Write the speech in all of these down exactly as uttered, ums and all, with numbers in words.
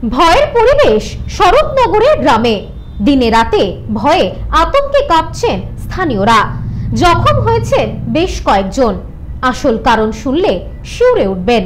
ভয়ের পরিবেশ শরৎনগরের গ্রামে। দিনে রাতে ভয়ে আতঙ্কে কাঁপছেন স্থানীয়রা। জখম হয়েছেন বেশ কয়েকজন। আসল কারণ শুনলে শিউরে উঠবেন।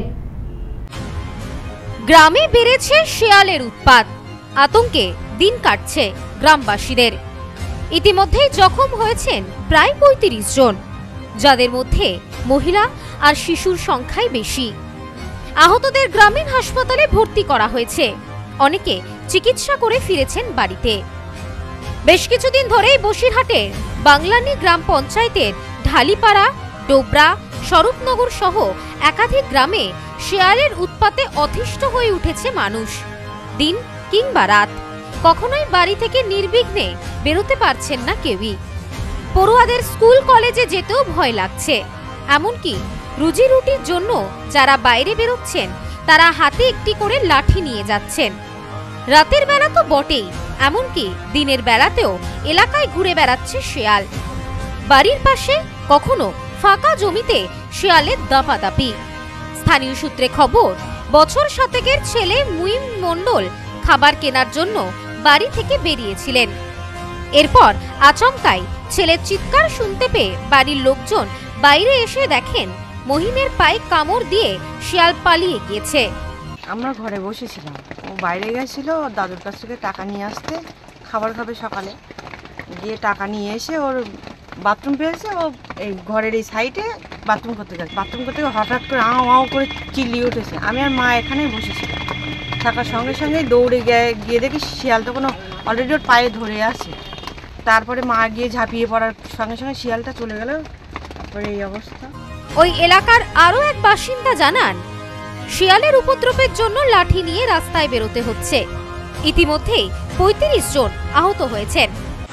গ্রামে বেড়েছে শেয়ালের উৎপাত। আতঙ্কে দিন কাটছে গ্রামবাসীদের। ইতিমধ্যেই জখম হয়েছেন প্রায় পঁয়ত্রিশ জন, যাদের মধ্যে মহিলা আর শিশুর সংখ্যাই বেশি। আহতদের গ্রামীণ হাসপাতালে ভর্তি করা হয়েছে। অনেকে চিকিৎসা করে ফিরেছেন বাড়িতে। বেশ কিছুদিন ধরেই বসিরহাটের বাংলানি গ্রাম পঞ্চায়েতের ঢালিপাড়া, ডোবরা, স্বরূপনগর সহ একাধিক গ্রামে শেয়ালের উৎপাতে অতিষ্ঠ হয়ে উঠেছে মানুষ। দিন কিংবা রাত কখনোই বাড়ি থেকে নির্বিঘ্নে বেরোতে পারছেন না কেউই। পড়ুয়াদের স্কুল কলেজে যেতেও ভয় লাগছে। এমনকি রুজি রুটির জন্য যারা বাইরে বেরোচ্ছেন তারা হাতে একটি করে লাঠি নিয়ে যাচ্ছেন। রাতের বেলা তো বটেই, এমনকি দিনের বেলাতেও এলাকায় ঘুরে বেড়াচ্ছে শেয়াল। বাড়ির পাশে কখনো ফাঁকা জমিতে শেয়ালের দাপাদাপি। স্থানীয় সূত্রে খবর, বছর শতকের ছেলে মুইম মণ্ডল খাবার কেনার জন্য বাড়ি থেকে বেরিয়েছিলেন। এরপর আচমকাই ছেলের চিৎকার শুনতে পেয়ে বাড়ির লোকজন বাইরে এসে দেখেন মহিমের পায়ে কামড় দিয়ে শিয়াল পালিয়ে গিয়েছে। আমরা ঘরে বসেছিলাম, ও বাইরে গেছিল দাদুর কাছ থেকে টাকা নিয়ে আসতে, খাবার খাবে সকালে। গিয়ে টাকা নিয়ে এসে ওর বাথরুম পেয়েছে, ও এই ঘরের এই সাইডে বাথরুম করতে গেছে। বাথরুম করতে হঠাৎ করে আও আও করে চিল্লিয়ে উঠেছে। আমি আর মা এখানেই বসেছিলাম। থাকার সঙ্গে সঙ্গেই দৌড়ে গিয়ে গিয়ে দেখি শিয়াল তখন অলরেডি ওর পায়ে ধরে আছে। তারপরে মা গিয়ে ঝাঁপিয়ে পড়ার সঙ্গে সঙ্গে শিয়ালটা চলে গেল। তারপরে এই অবস্থা। ওই এলাকার আরো এক বাসিন্দা জানান, শিয়ালের উপদ্রবের জন্য লাঠি নিয়ে রাস্তায় বেরোতে হচ্ছে। ইতিমধ্যেই পঁয়ত্রিশ জন আহত হয়েছেন।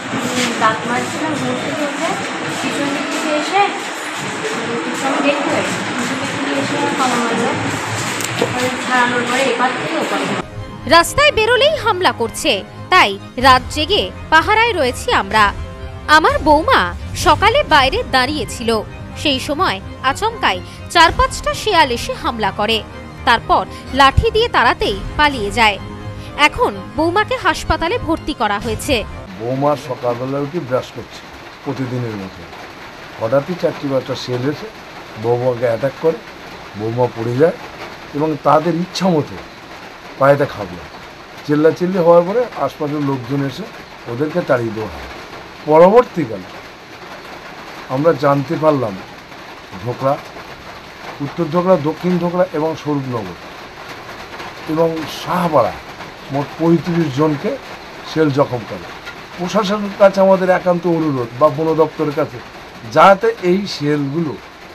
রাস্তায় বেরোলেই হামলা করছে, তাই রাত জেগে পাহারায় রয়েছি আমরা। আমার বৌমা সকালে বাইরে দাঁড়িয়েছিল, সেই সময় আচমকাই চার পাঁচটা শেয়াল এসে হামলা করে। তারপর লাঠি দিয়ে তাড়াতেই পালিয়ে যায়। এখন বৌমাকে হাসপাতালে ভর্তি করা হয়েছে। বৌমা সকালবেলা উঠে ব্রাশ করছে প্রতিদিনের মতো, হঠাৎই চারটি বাচ্চা শেয়াল এসে বৌমাকে অ্যাটাক করে। বৌমা পড়ে যায় এবং তাদের ইচ্ছা মতো পায়েতে খাবলো। চিল্লাচিল্লি হওয়ার পরে আশপাশের লোকজন এসে ওদেরকে তাড়িয়ে দেওয়া হয়। পরবর্তীকালে আমরা জানতে পারলাম ধোকরা, উত্তর ধোকরা, দক্ষিণ ধোকরা এবং স্বরূপনগর এবং শাহপাড়া মোট পঁয়ত্রিশ জনকে শেল জখম করে। প্রশাসনের কাছে আমাদের একান্ত অনুরোধ বা বন দপ্তরের কাছে, যাতে এই শেলগুলো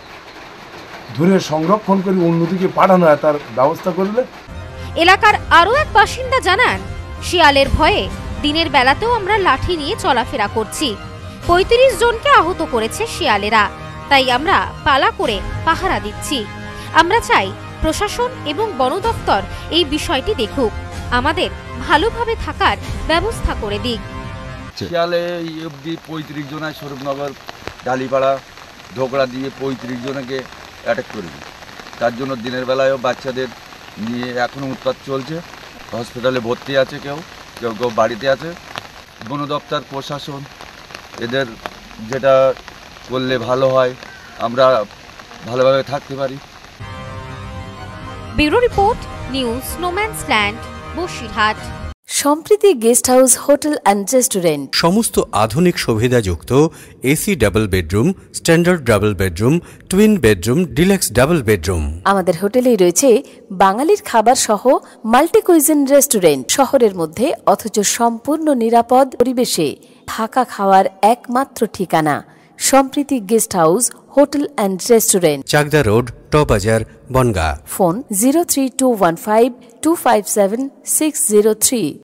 ধরে সংরক্ষণ করে অন্যদিকে পাঠানো হয় তার ব্যবস্থা করলে। এলাকার আরো এক বাসিন্দা জানান, শিয়ালের ভয়ে দিনের বেলাতেও আমরা লাঠি নিয়ে চলাফেরা করছি। পঁয়ত্রিশ জনকে আহত করেছে শিয়ালেরা, তাই আমরা পালা করে পাহারা দিচ্ছি। আমরা চাই প্রশাসন এবং বন দপ্তর এই বিষয়টি দেখুক, আমাদের ভালোভাবে থাকার ব্যবস্থা করে দিক। শিয়ালে অব্দি পঁয়ত্রিশ জনের স্বরূপনগর, ডালিপাড়া, ধোকরা দিয়ে পঁয়ত্রিশ জনকে অ্যাটাক করবে। তার জন্য দিনের বেলায়ও বাচ্চাদের নিয়ে এখনও উৎপাত চলছে। হসপিটালে ভর্তি আছে, কেউ কেউ কেউ বাড়িতে আছে। বন দপ্তর, প্রশাসন এদের যেটা করলে ভালো হয়, আমরা ভালোভাবে থাকতে পারি। Bureau report, news Snowmansland, Basirhat. Sampriti guest house, hotel and restaurant. সমস্ত আধুনিক সুবিধাযুক্ত AC double bedroom, standard double bedroom, twin bedroom, deluxe double bedroom. আমাদের হোটেলেই রয়েছে বাঙালির খাবার সহ মাল্টি কুইজিন রেস্টুরেন্ট। শহরের মধ্যে অথচ সম্পূর্ণ নিরাপদ পরিবেশে থাকা খাওয়ার একমাত্র ঠিকানা Sampriti guest house, hotel and restaurant, Chakdah road, টবাজার, Bongaon. Phone zero three two one five two five seven six zero three.